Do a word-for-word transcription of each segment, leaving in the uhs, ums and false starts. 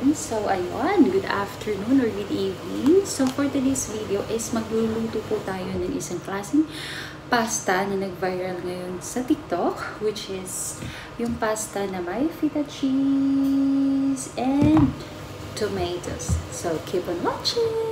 everyone! So ayun, good afternoon or good evening. So for today's video is magluluto po tayo ng isang klaseng pasta na nag-viral ngayon sa TikTok, which is yung pasta na may feta cheese and tomatoes. So keep on watching!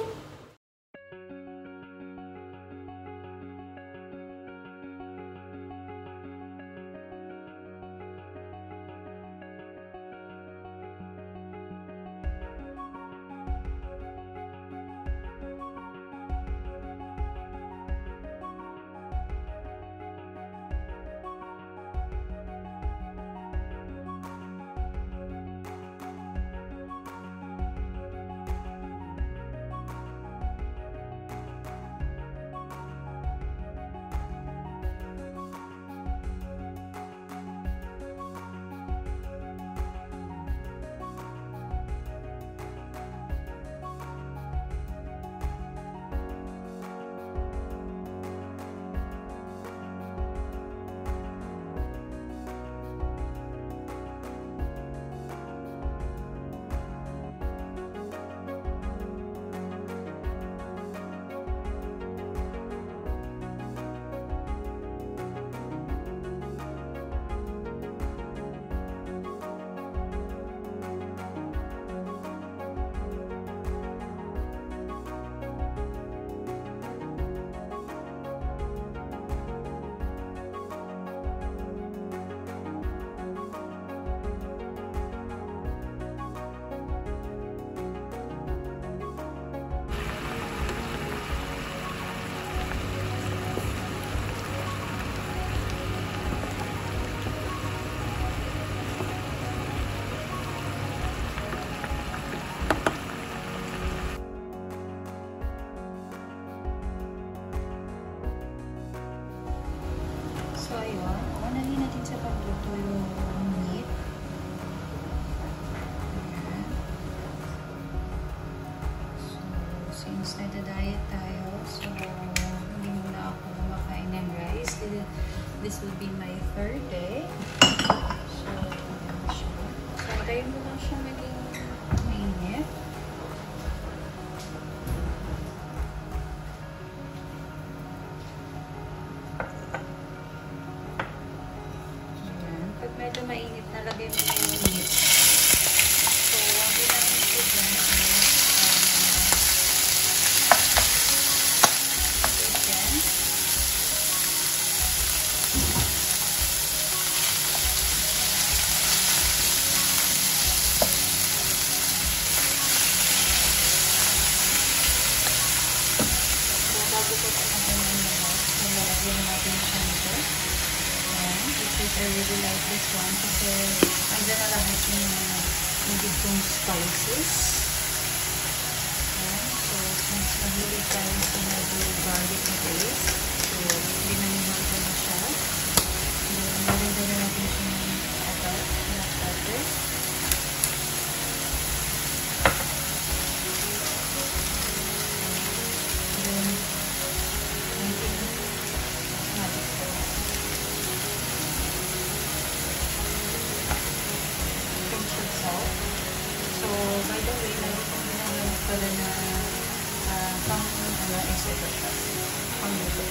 So, ayun. Unahin natin sa pagluto yung meat. Ayan. So, since nada-diet tayo, so, hindi muna ako kumakain ng rice. This will be my third day. So, ayan siya. So, tayo mo lang siya maging mainit. Pag medyo mainit na, lagay mo na yung meat. So, ang ginamit ko dyan is chicken. So, bago ko pa naman yung lahat, so, lalagyan natin siya nito. I really like this one kasi andyan na lahat yung native kong spices. Ayan. So, since mahilig tayo sa medyo garlic na taste, so, binanihan ko na siya. Then, nalagyan na natin siya ng pepper, black pepper. Then, anything cosmetics ko. Salt. So, by the way, lagi kong ginagamit pala na uh, pang, ano, extra siya. Pang luto.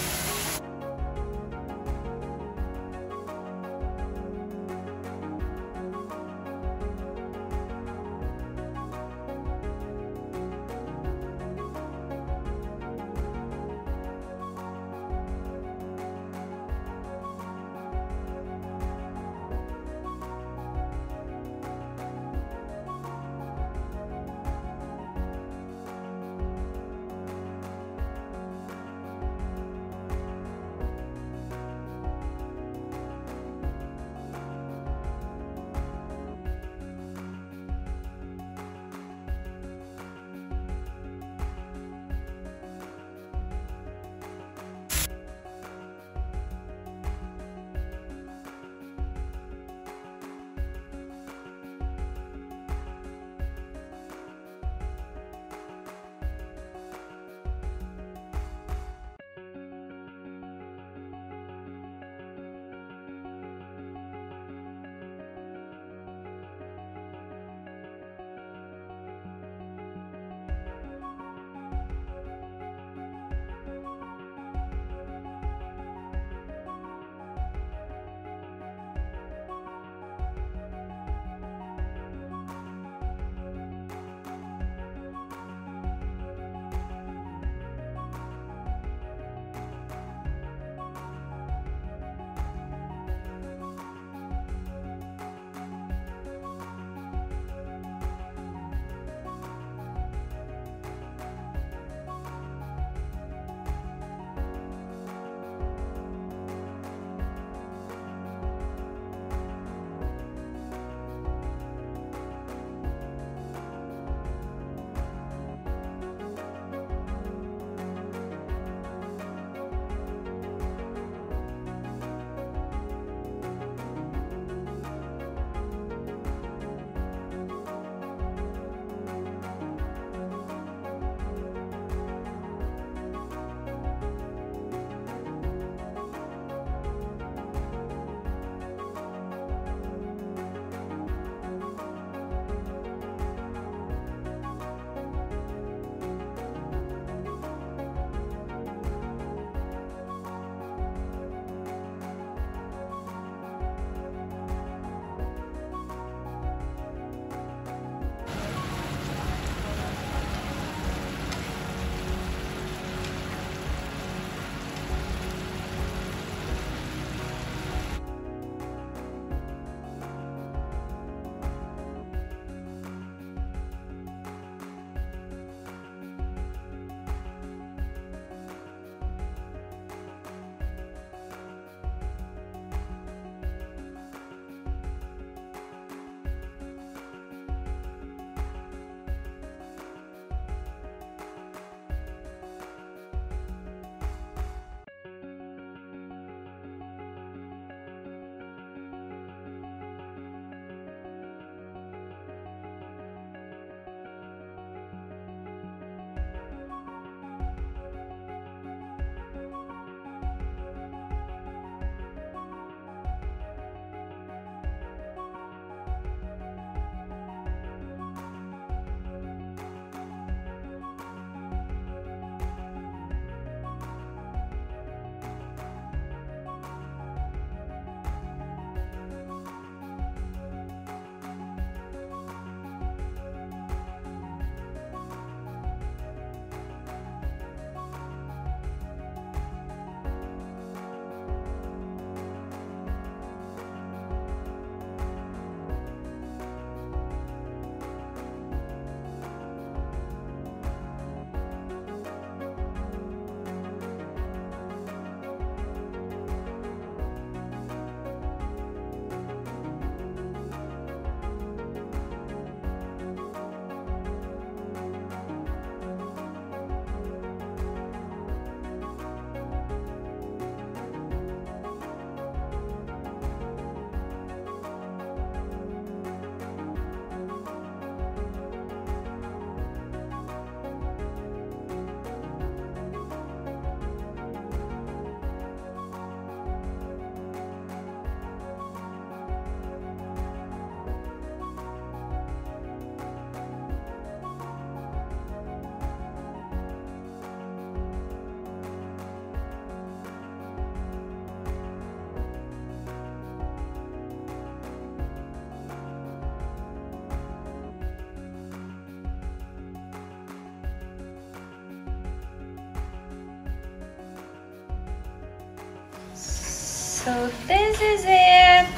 So, this is it.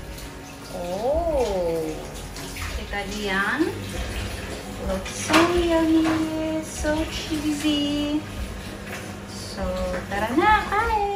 Oh, Italian. Looks so yummy, so cheesy. So, tara na, kain!